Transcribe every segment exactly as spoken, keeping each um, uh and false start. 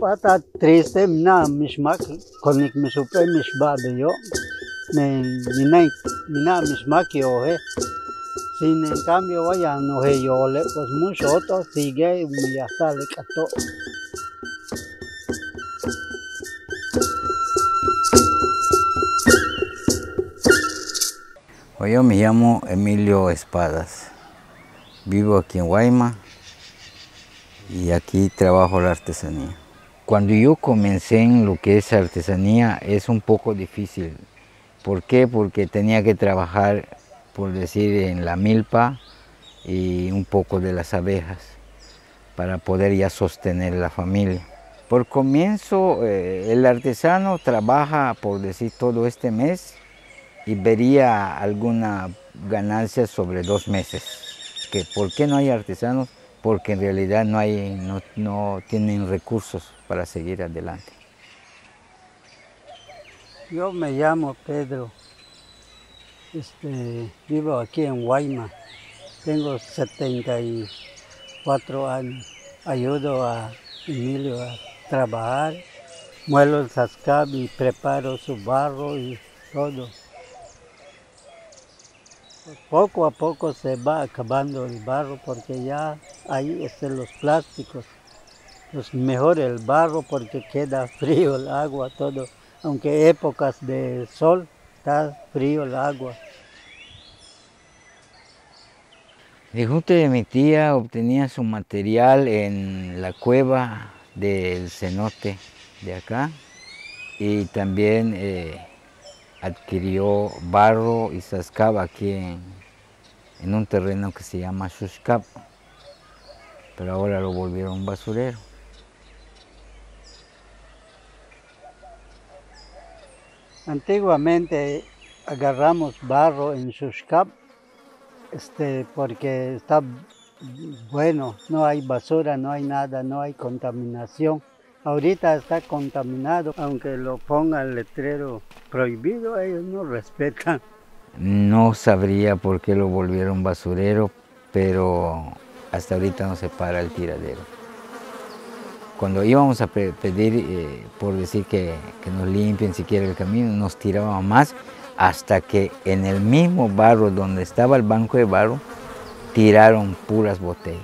está triste, mina misma, con mi me supe misma de yo, me mina mina misma que oje. Sin en cambio vaya no he yo le pues mucho otro sigue y ya está le cató. Yo me llamo Emilio Espadas, vivo aquí en Guaymas y aquí trabajo la artesanía. Cuando yo comencé en lo que es artesanía es un poco difícil. ¿Por qué? Porque tenía que trabajar, por decir, en la milpa y un poco de las abejas para poder ya sostener la familia. Por comienzo, eh, el artesano trabaja, por decir, todo este mes y vería alguna ganancia sobre dos meses. ¿Que ¿Por qué no hay artesanos? Porque en realidad no, hay, no, no tienen recursos para seguir adelante. Yo me llamo Pedro, este, vivo aquí en Guaymas, tengo setenta y cuatro años, ayudo a Emilio a trabajar, muelo el zascab y preparo su barro y todo. Poco a poco se va acabando el barro porque ya ahí están los plásticos. Pues mejor el barro porque queda frío el agua, todo. Aunque épocas de sol está frío el agua. El junte de mi tía obtenía su material en la cueva del cenote de acá y también eh, adquirió barro y zascab aquí en, en un terreno que se llama Xuxcap, pero ahora lo volvieron un basurero. Antiguamente agarramos barro en Xuxcap este, porque está bueno, no hay basura, no hay nada, no hay contaminación. Ahorita está contaminado, aunque lo ponga el letrero prohibido, ellos no respetan. No sabría por qué lo volvieron basurero, pero hasta ahorita no se para el tiradero. Cuando íbamos a pedir, eh, por decir que, que nos limpien siquiera el camino, nos tiraban más, hasta que en el mismo barro donde estaba el banco de barro, tiraron puras botellas.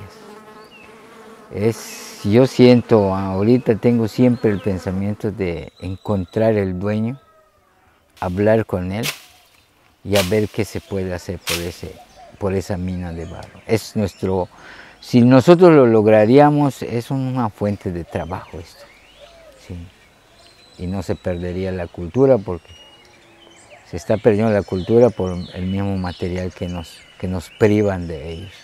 Es, yo siento, ahorita tengo siempre el pensamiento de encontrar el dueño, hablar con él y a ver qué se puede hacer por, ese, por esa mina de barro. Es nuestro, si nosotros lo lograríamos, es una fuente de trabajo esto, ¿sí? Y no se perdería la cultura porque se está perdiendo la cultura por el mismo material que nos, que nos privan de ellos.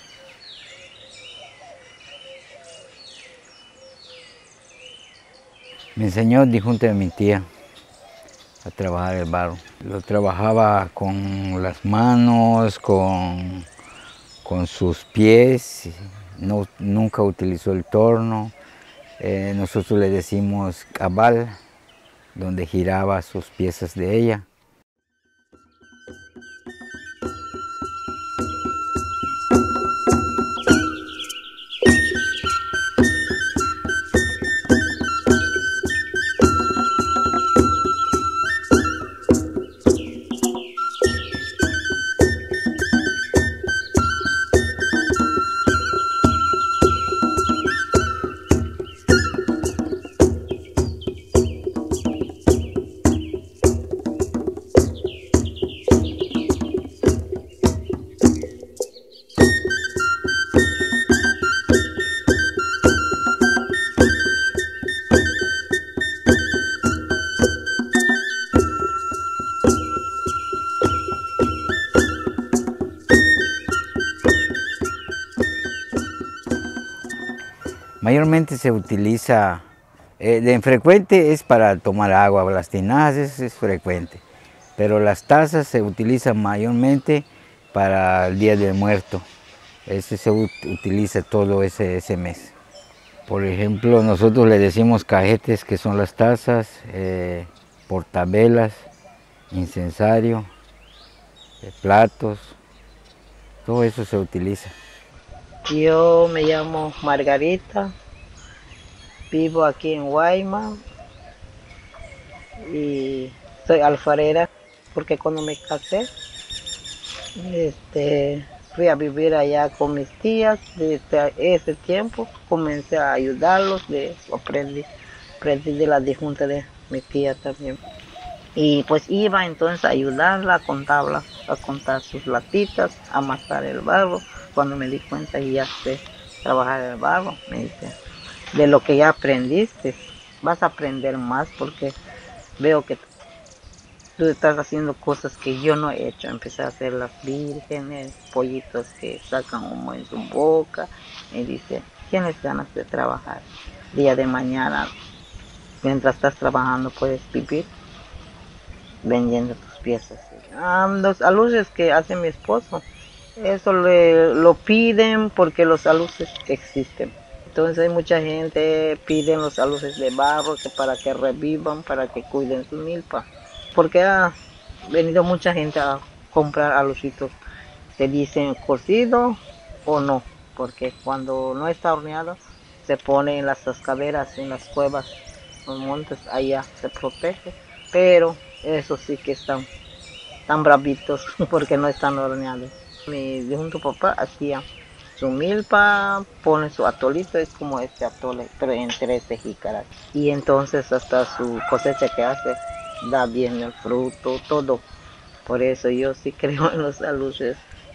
Me enseñó el disjunte de mi tía a trabajar el barro. Lo trabajaba con las manos, con, con sus pies, no, nunca utilizó el torno. Eh, nosotros le decimos cabal, donde giraba sus piezas de ella. Mayormente se utiliza, eh, de frecuente es para tomar agua, las tinajas es frecuente, pero las tazas se utilizan mayormente para el Día del Muerto. Ese se utiliza todo ese, ese mes. Por ejemplo, nosotros le decimos cajetes, que son las tazas, eh, portavelas, incensario, eh, platos, todo eso se utiliza. Yo me llamo Margarita, Vivo aquí en Guaymas y soy alfarera porque cuando me casé, este, fui a vivir allá con mis tías. Desde ese tiempo comencé a ayudarlos, de, aprendí, aprendí de la disjunta de mi tía también. Y pues iba entonces a ayudarla, a contarla, a contar sus latitas, a amasar el barro. Cuando me di cuenta y ya sé trabajar el barro, me dice, de lo que ya aprendiste, vas a aprender más porque veo que tú estás haciendo cosas que yo no he hecho. Empecé a hacer las vírgenes, pollitos que sacan humo en su boca. Me dice, tienes ganas de trabajar. Día de mañana, mientras estás trabajando, puedes vivir vendiendo tus piezas. Ah, los aluces que hace mi esposo, eso le, lo piden porque los aluces existen. Entonces hay mucha gente piden los aluces de barro que para que revivan, para que cuiden su milpa. Porque ha venido mucha gente a comprar alucitos que dicen cocido o no, porque cuando no está horneado se pone en las cascaderas, en las cuevas, en los montes, allá se protege, pero eso sí que están tan bravitos porque no están horneados. Mi difunto papá hacía su milpa, pone su atolito, es como este atole, pero en trece jícaras. Y entonces hasta su cosecha que hace, da bien el fruto, todo. Por eso yo sí creo en los aluces.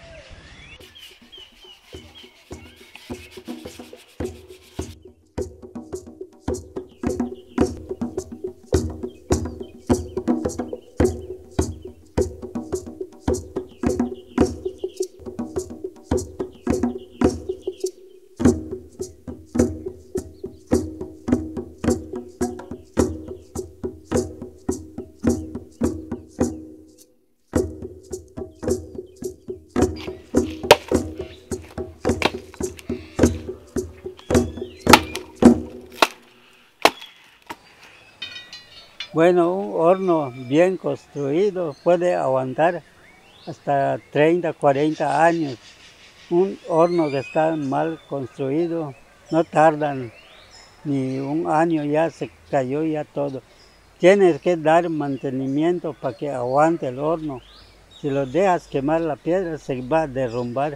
Bueno, un horno bien construido puede aguantar hasta treinta, cuarenta años. Un horno que está mal construido no tardan ni un año, ya se cayó ya todo. Tienes que dar mantenimiento para que aguante el horno. Si lo dejas quemar la piedra se va a derrumbar.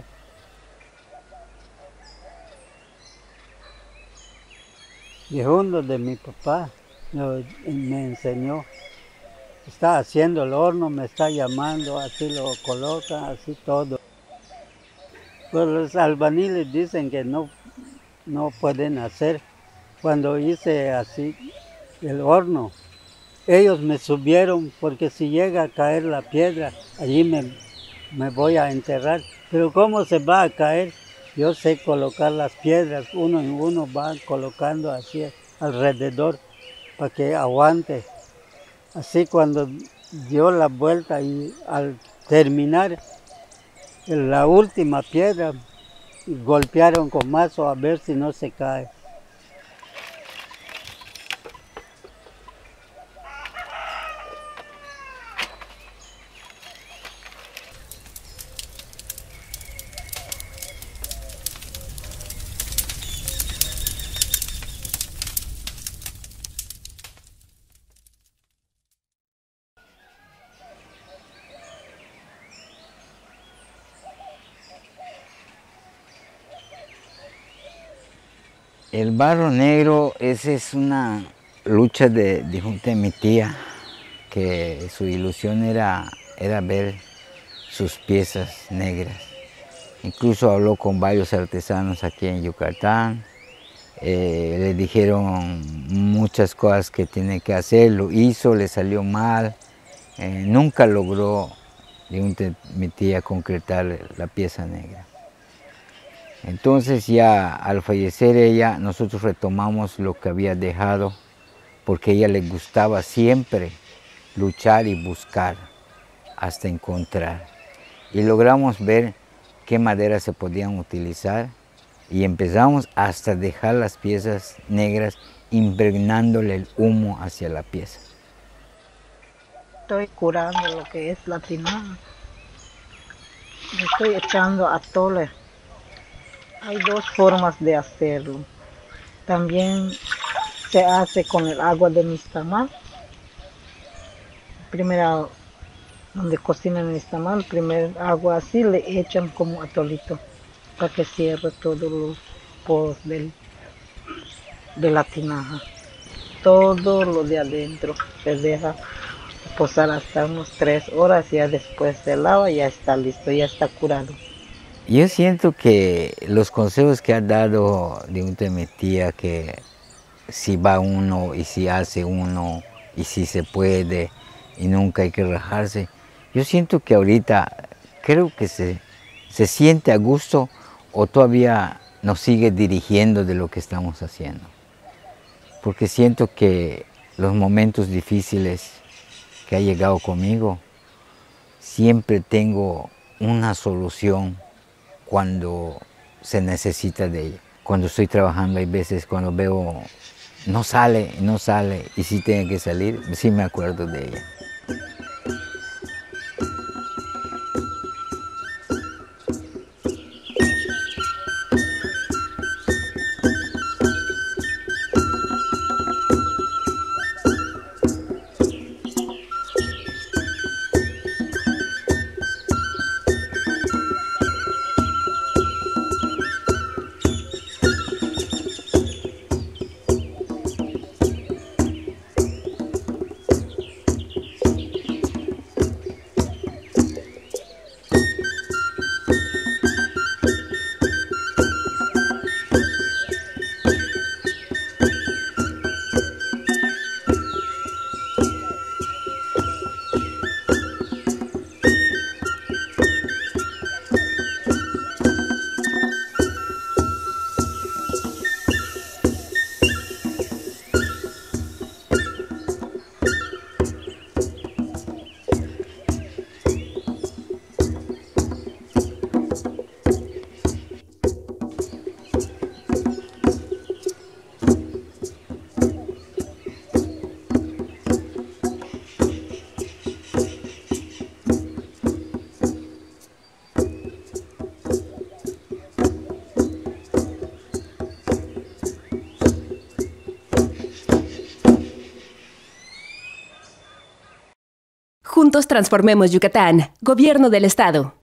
Dijundo de mi papá lo, me enseñó. Está haciendo el horno, me está llamando, así lo coloca, así todo. Pues los albañiles dicen que no, no pueden hacer. Cuando hice así el horno, ellos me subieron porque si llega a caer la piedra, allí me, me voy a enterrar. Pero ¿cómo se va a caer? Yo sé colocar las piedras, uno en uno van colocando así alrededor para que aguante. Así cuando dio la vuelta y al terminar la última piedra, golpearon con mazo a ver si no se cae. El barro negro, esa es una lucha de, de, de mi tía, que su ilusión era, era ver sus piezas negras. Incluso habló con varios artesanos aquí en Yucatán, eh, le dijeron muchas cosas que tiene que hacer, lo hizo, le salió mal, eh, nunca logró, de mi tía, concretar la pieza negra. Entonces ya al fallecer ella, nosotros retomamos lo que había dejado, porque a ella le gustaba siempre luchar y buscar hasta encontrar. Y logramos ver qué maderas se podían utilizar y empezamos hasta dejar las piezas negras impregnándole el humo hacia la pieza. Estoy curando lo que es la tinaja. Estoy echando atole. Hay dos formas de hacerlo. También se hace con el agua de nixtamal. Primero, donde cocinan el nixtamal, primer agua así le echan como atolito para que cierre todos los poros del, de la tinaja. Todo lo de adentro se deja posar hasta unos tres horas, ya después se lava, ya está listo, ya está curado. Yo siento que los consejos que ha dado de un temetía, que si va uno y si hace uno y si se puede y nunca hay que rajarse, yo siento que ahorita creo que se, se siente a gusto o todavía nos sigue dirigiendo de lo que estamos haciendo. Porque siento que los momentos difíciles que ha llegado conmigo, siempre tengo una solución cuando se necesita de ella. Cuando estoy trabajando hay veces cuando veo no sale, no sale y si tiene que salir, sí me acuerdo de ella. Juntos transformemos Yucatán. Gobierno del Estado.